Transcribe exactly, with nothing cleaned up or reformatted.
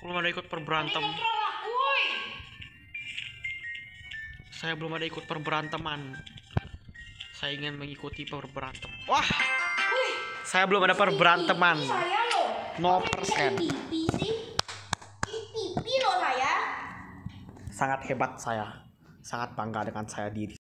belum ada ikut perberantem. Saya belum ada ikut perberanteman. Saya ingin mengikuti perberantem. Wah, saya belum ada perberanteman. nol persen. Sangat hebat saya. Sangat bangga dengan saya diri.